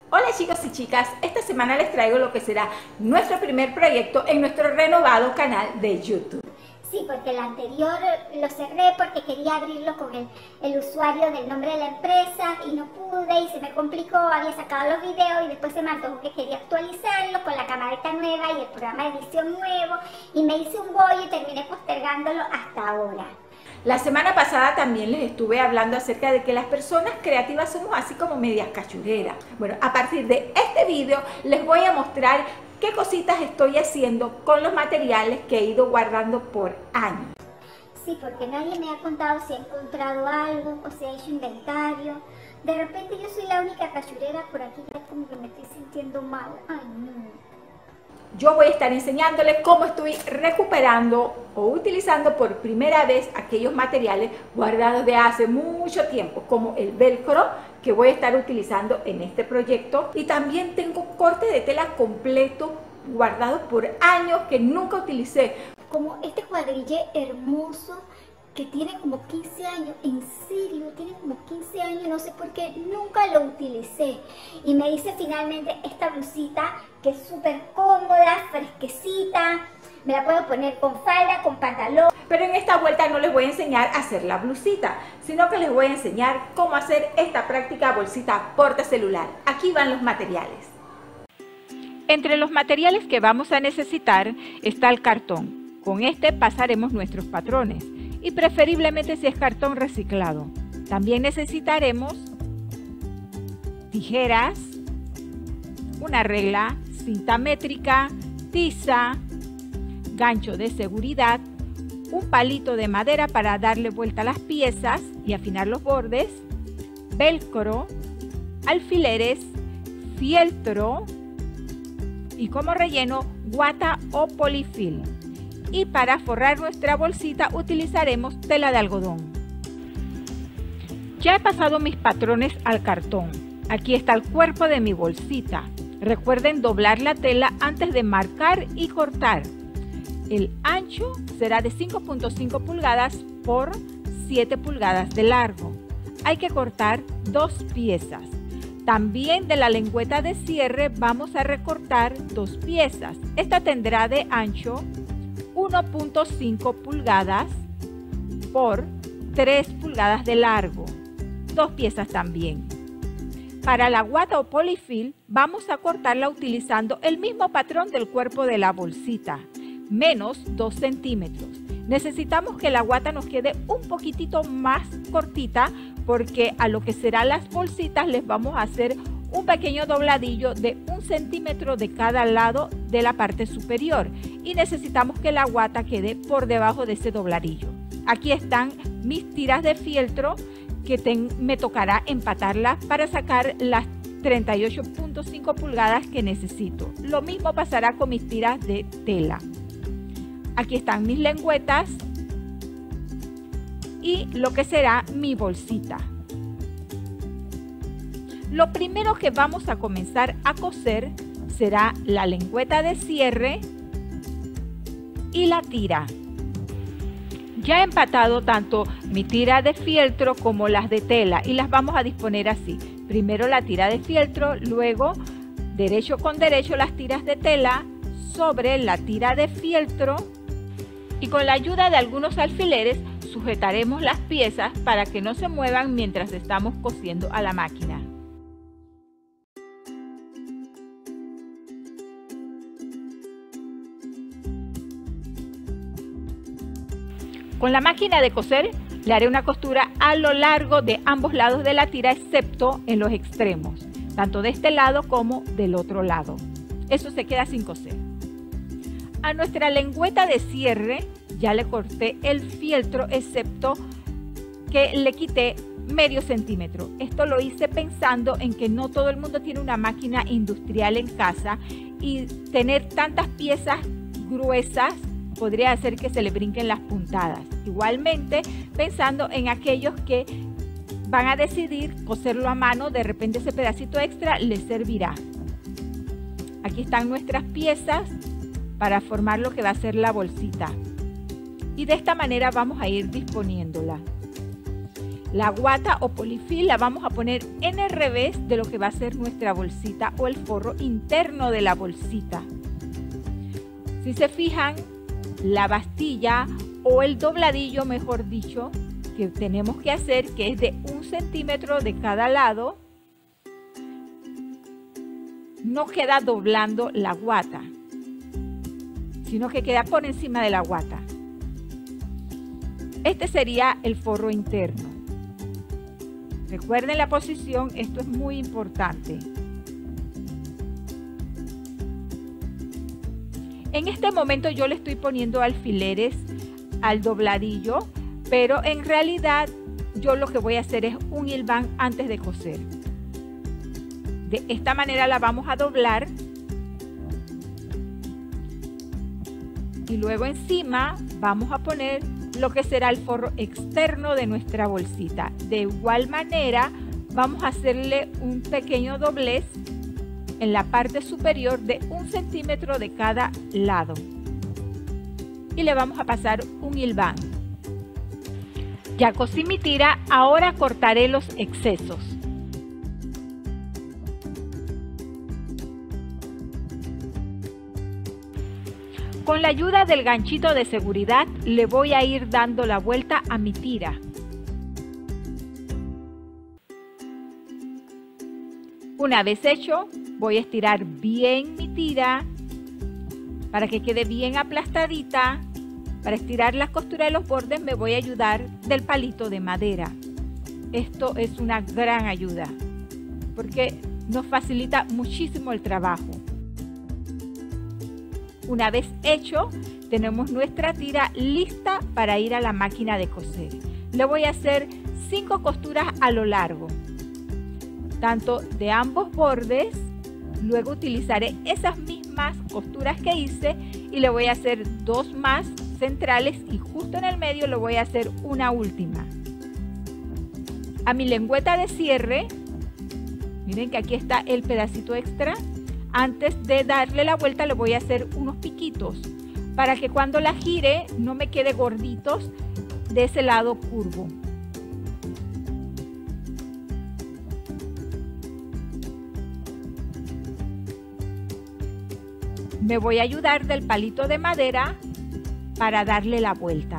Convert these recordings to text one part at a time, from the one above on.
Hola chicos y chicas, esta semana les traigo lo que será nuestro primer proyecto en nuestro renovado canal de YouTube. Sí, porque el anterior lo cerré porque quería abrirlo con el usuario del nombre de la empresa y no pude y se me complicó, había sacado los videos y después se me antojó que quería actualizarlo con la camarita nueva y el programa de edición nuevo y me hice un bollo y terminé postergándolo hasta ahora. La semana pasada también les estuve hablando acerca de que las personas creativas somos así como medias cachureras. Bueno, a partir de este video les voy a mostrar qué cositas estoy haciendo con los materiales que he ido guardando por años. Sí, porque nadie me ha contado si ha encontrado algo o si ha hecho inventario. De repente yo soy la única cachurera por aquí, ya como que me estoy sintiendo mal. Ay, no. Yo voy a estar enseñándoles cómo estoy recuperando o utilizando por primera vez aquellos materiales guardados de hace mucho tiempo, como el velcro que voy a estar utilizando en este proyecto. Y también tengo corte de tela completo guardado por años que nunca utilicé. Como este cuadrille hermoso que tiene como 15 años, en serio, tiene como 15 años, no sé por qué, nunca lo utilicé. Y me hice finalmente esta blusita que es súper cómoda, fresquecita, me la puedo poner con falda, con pantalón. Pero en esta vuelta no les voy a enseñar a hacer la blusita, sino que les voy a enseñar cómo hacer esta práctica bolsita portacelular. Aquí van los materiales. Entre los materiales que vamos a necesitar está el cartón. Con este pasaremos nuestros patrones. Y preferiblemente si es cartón reciclado. También necesitaremos tijeras, una regla, cinta métrica, tiza, gancho de seguridad, un palito de madera para darle vuelta a las piezas y afinar los bordes, velcro, alfileres, fieltro y como relleno guata o polifil. Y para forrar nuestra bolsita utilizaremos tela de algodón. Ya he pasado mis patrones al cartón. Aquí está el cuerpo de mi bolsita. Recuerden doblar la tela antes de marcar y cortar. El ancho será de 5.5 pulgadas por 7 pulgadas de largo. Hay que cortar 2 piezas. También de la lengüeta de cierre vamos a recortar 2 piezas. Esta tendrá de ancho 1.5 pulgadas por 3 pulgadas de largo, 2 piezas también. Para la guata o polifil vamos a cortarla utilizando el mismo patrón del cuerpo de la bolsita, menos 2 centímetros. Necesitamos que la guata nos quede un poquitito más cortita porque a lo que serán las bolsitas les vamos a hacer un pequeño dobladillo de 1 centímetro de cada lado de la parte superior y necesitamos que la guata quede por debajo de ese dobladillo. Aquí están mis tiras de fieltro que me tocará empatarlas para sacar las 38.5 pulgadas que necesito. Lo mismo pasará con mis tiras de tela. Aquí están mis lengüetas y lo que será mi bolsita. Lo primero que vamos a comenzar a coser será la lengüeta de cierre y la tira. Ya he empatado tanto mi tira de fieltro como las de tela y las vamos a disponer así. Primero la tira de fieltro, luego derecho con derecho las tiras de tela sobre la tira de fieltro y con la ayuda de algunos alfileres sujetaremos las piezas para que no se muevan mientras estamos cosiendo a la máquina. Con la máquina de coser le haré una costura a lo largo de ambos lados de la tira excepto en los extremos, tanto de este lado como del otro lado. Eso se queda sin coser. A nuestra lengüeta de cierre ya le corté el fieltro excepto que le quité medio centímetro. Esto lo hice pensando en que no todo el mundo tiene una máquina industrial en casa y tener tantas piezas gruesas podría hacer que se le brinquen las puntadas. Igualmente, pensando en aquellos que van a decidir coserlo a mano, de repente ese pedacito extra les servirá. Aquí están nuestras piezas para formar lo que va a ser la bolsita. Y de esta manera vamos a ir disponiéndola. La guata o polifil la vamos a poner en el revés de lo que va a ser nuestra bolsita o el forro interno de la bolsita. Si se fijan, la bastilla o el dobladillo, mejor dicho, que tenemos que hacer, que es de 1 centímetro de cada lado, no queda doblando la guata, sino que queda por encima de la guata. Este sería el forro interno. Recuerden la posición, esto es muy importante. En este momento yo le estoy poniendo alfileres al dobladillo, pero en realidad yo lo que voy a hacer es un hilván antes de coser. De esta manera la vamos a doblar y luego encima vamos a poner lo que será el forro externo de nuestra bolsita. De igual manera vamos a hacerle un pequeño doblez en la parte superior de 1 centímetro de cada lado y le vamos a pasar un hilván. Ya cosí mi tira, ahora cortaré los excesos. Con la ayuda del ganchito de seguridad le voy a ir dando la vuelta a mi tira. Una vez hecho, voy a estirar bien mi tira para que quede bien aplastadita. Para estirar las costuras de los bordes me voy a ayudar del palito de madera. Esto es una gran ayuda porque nos facilita muchísimo el trabajo. Una vez hecho, tenemos nuestra tira lista para ir a la máquina de coser. Le voy a hacer 5 costuras a lo largo, tanto de ambos bordes. Luego utilizaré esas mismas costuras que hice y le voy a hacer 2 más centrales y justo en el medio le voy a hacer una última. A mi lengüeta de cierre, miren que aquí está el pedacito extra. Antes de darle la vuelta le voy a hacer unos piquitos para que cuando la gire no me quede gorditos de ese lado curvo. Me voy a ayudar del palito de madera para darle la vuelta.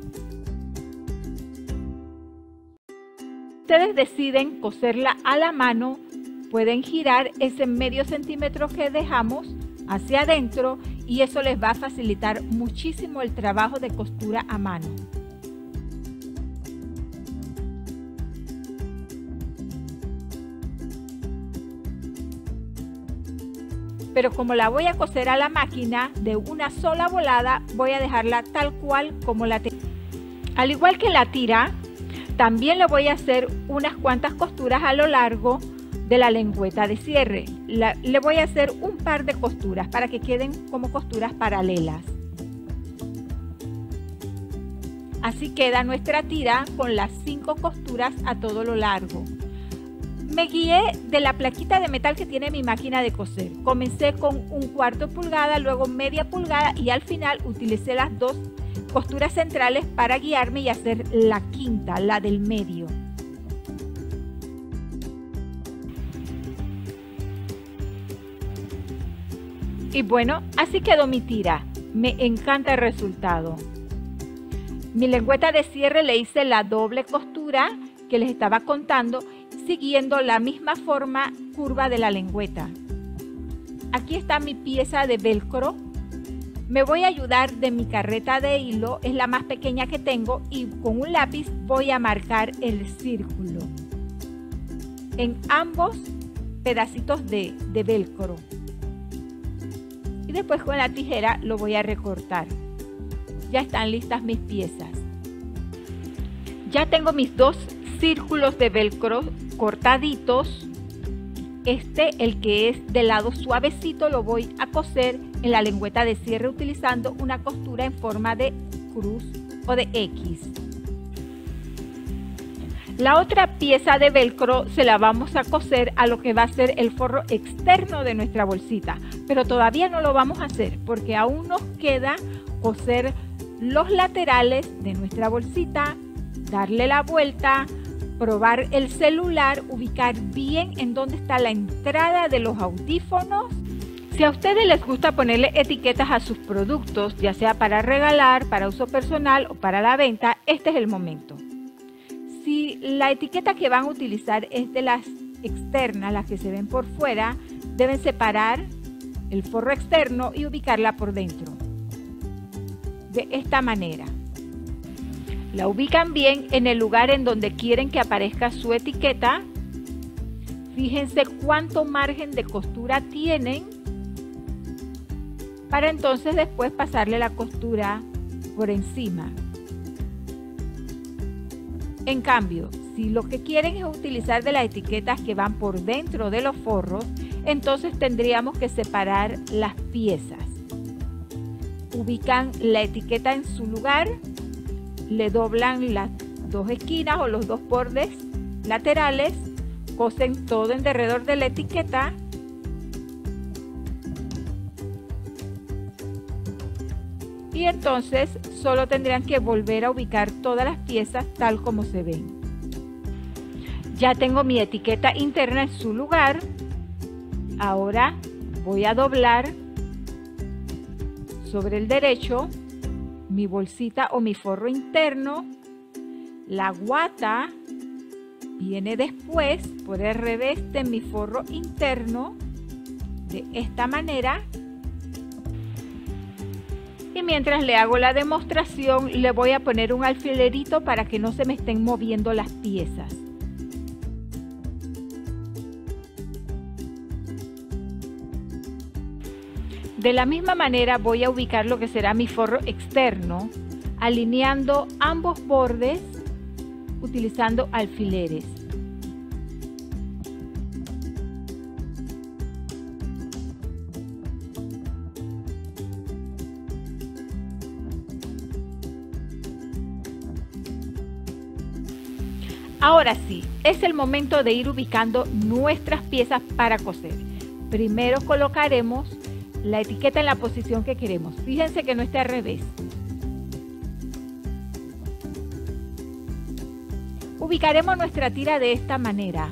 Ustedes deciden coserla a la mano. Pueden girar ese medio centímetro que dejamos hacia adentro y eso les va a facilitar muchísimo el trabajo de costura a mano. Pero como la voy a coser a la máquina de una sola volada, voy a dejarla tal cual como la tengo. Al igual que la tira, también le voy a hacer unas cuantas costuras a lo largo de la lengüeta de cierre. Le voy a hacer un par de costuras para que queden como costuras paralelas. Así queda nuestra tira con las 5 costuras a todo lo largo. Me guié de la plaquita de metal que tiene mi máquina de coser. Comencé con 1/4 pulgada, luego media pulgada y al final utilicé las 2 costuras centrales para guiarme y hacer la quinta, la del medio. Y bueno, así quedó mi tira. Me encanta el resultado. Mi lengüeta de cierre le hice la doble costura que les estaba contando, siguiendo la misma forma curva de la lengüeta. Aquí está mi pieza de velcro. Me voy a ayudar de mi carreta de hilo, es la más pequeña que tengo, y con un lápiz voy a marcar el círculo en ambos pedacitos de velcro. Y después con la tijera lo voy a recortar. Ya están listas mis piezas. Ya tengo mis 2 círculos de velcro cortaditos. El que es del lado suavecito, lo voy a coser en la lengüeta de cierre utilizando una costura en forma de cruz o de X. La otra pieza de velcro se la vamos a coser a lo que va a ser el forro externo de nuestra bolsita, pero todavía no lo vamos a hacer porque aún nos queda coser los laterales de nuestra bolsita, darle la vuelta, probar el celular, ubicar bien en dónde está la entrada de los audífonos. Si a ustedes les gusta ponerle etiquetas a sus productos, ya sea para regalar, para uso personal o para la venta, este es el momento. Si la etiqueta que van a utilizar es de las externas, las que se ven por fuera, deben separar el forro externo y ubicarla por dentro. De esta manera. La ubican bien en el lugar en donde quieren que aparezca su etiqueta. Fíjense cuánto margen de costura tienen para entonces después pasarle la costura por encima. En cambio, si lo que quieren es utilizar de las etiquetas que van por dentro de los forros, entonces tendríamos que separar las piezas. Ubican la etiqueta en su lugar, le doblan las dos esquinas o los dos bordes laterales, cosen todo en derredor de la etiqueta y entonces solo tendrían que volver a ubicar todas las piezas tal como se ven. Ya tengo mi etiqueta interna en su lugar. Ahora voy a doblar sobre el derecho mi bolsita o mi forro interno. La guata viene después por el revés de mi forro interno de esta manera. Y mientras le hago la demostración, le voy a poner un alfilerito para que no se me estén moviendo las piezas. De la misma manera voy a ubicar lo que será mi forro externo, alineando ambos bordes utilizando alfileres. Ahora sí, es el momento de ir ubicando nuestras piezas para coser. Primero colocaremos la etiqueta en la posición que queremos. Fíjense que no esté al revés. Ubicaremos nuestra tira de esta manera.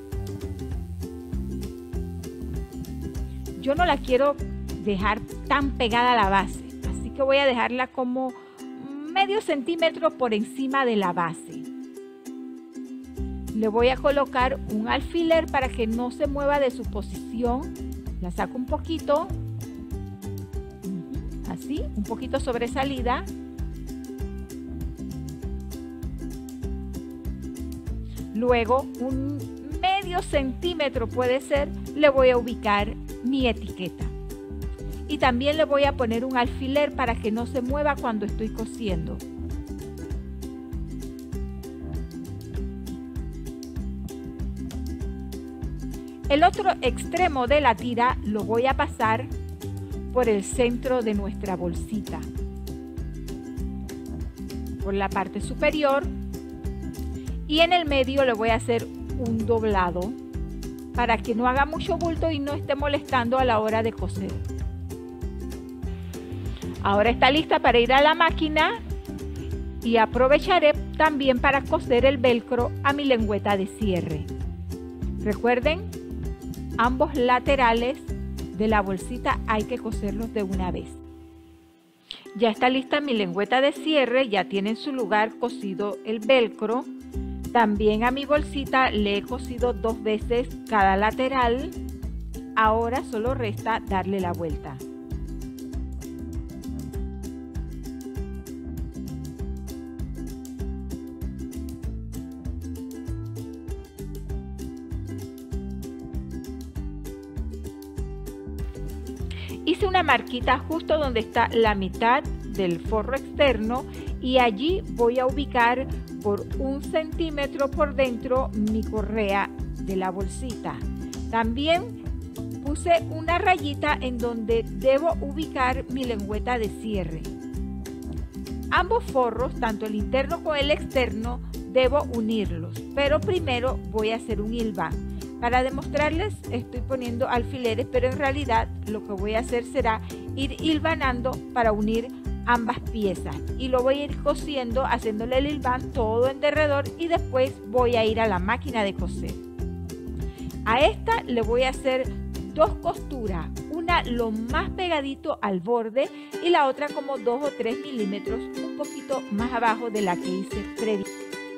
Yo no la quiero dejar tan pegada a la base, así que voy a dejarla como medio centímetro por encima de la base. Le voy a colocar un alfiler para que no se mueva de su posición. La saco un poquito. Así, un poquito sobresalida. Luego, un medio centímetro puede ser, le voy a ubicar mi etiqueta. Y también le voy a poner un alfiler para que no se mueva cuando estoy cosiendo. El otro extremo de la tira lo voy a pasar por el centro de nuestra bolsita, por la parte superior, y en el medio le voy a hacer un doblado para que no haga mucho bulto y no esté molestando a la hora de coser. Ahora está lista para ir a la máquina y aprovecharé también para coser el velcro a mi lengüeta de cierre. Recuerden, ambos laterales de la bolsita hay que coserlos de una vez. Ya está lista mi lengüeta de cierre, ya tiene en su lugar cosido el velcro. También a mi bolsita le he cosido 2 veces cada lateral. Ahora solo resta darle la vuelta. Hice una marquita justo donde está la mitad del forro externo y allí voy a ubicar por 1 centímetro por dentro mi correa de la bolsita. También puse una rayita en donde debo ubicar mi lengüeta de cierre. Ambos forros, tanto el interno como el externo, debo unirlos, pero primero voy a hacer un hilván. Para demostrarles estoy poniendo alfileres, pero en realidad lo que voy a hacer será ir hilvanando para unir ambas piezas y lo voy a ir cosiendo, haciéndole el hilván todo en derredor y después voy a ir a la máquina de coser. A esta le voy a hacer 2 costuras, una lo más pegadito al borde y la otra como 2 o 3 milímetros, un poquito más abajo de la que hice previo.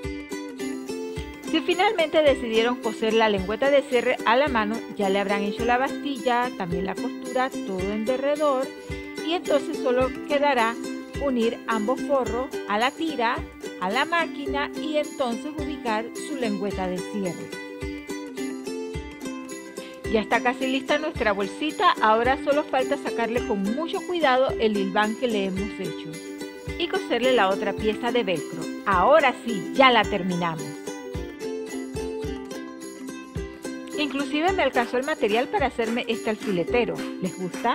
Si finalmente decidieron coser la lengüeta de cierre a la mano, ya le habrán hecho la bastilla, también la costura, todo en derredor, y entonces solo quedará unir ambos forros a la tira, a la máquina y entonces ubicar su lengüeta de cierre. Ya está casi lista nuestra bolsita, ahora solo falta sacarle con mucho cuidado el hilván que le hemos hecho y coserle la otra pieza de velcro. Ahora sí, ya la terminamos. Inclusive me alcanzó el material para hacerme este alfiletero. ¿Les gusta?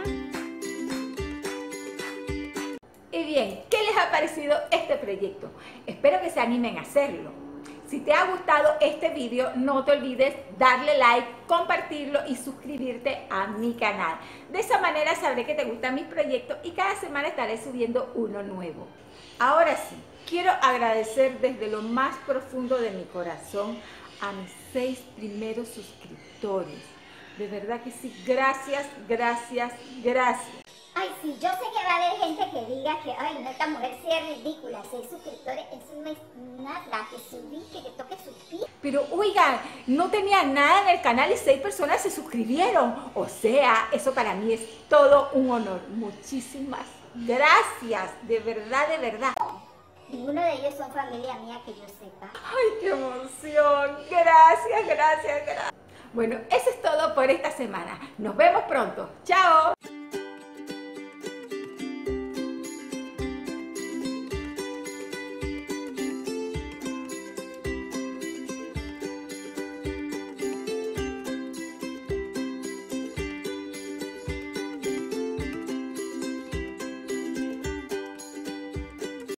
Y bien, ¿qué les ha parecido este proyecto? Espero que se animen a hacerlo. Si te ha gustado este video, no te olvides darle like, compartirlo y suscribirte a mi canal. De esa manera sabré que te gustan mis proyectos y cada semana estaré subiendo uno nuevo. Ahora sí, quiero agradecer desde lo más profundo de mi corazón a mis 6 primeros suscriptores. De verdad que sí, gracias, gracias, gracias. Ay, sí, yo sé que va a haber gente que diga que, ay, no, esta mujer sí es ridícula, 6 suscriptores, eso no es nada, que subí, que le toque subir. Pero oigan, no tenía nada en el canal y 6 personas se suscribieron. O sea, eso para mí es todo un honor. Muchísimas gracias, de verdad, de verdad. Ninguno de ellos son familia mía que yo sepa. ¡Ay, qué emoción! Gracias, gracias, gracias. Bueno, eso es todo por esta semana. Nos vemos pronto. ¡Chao!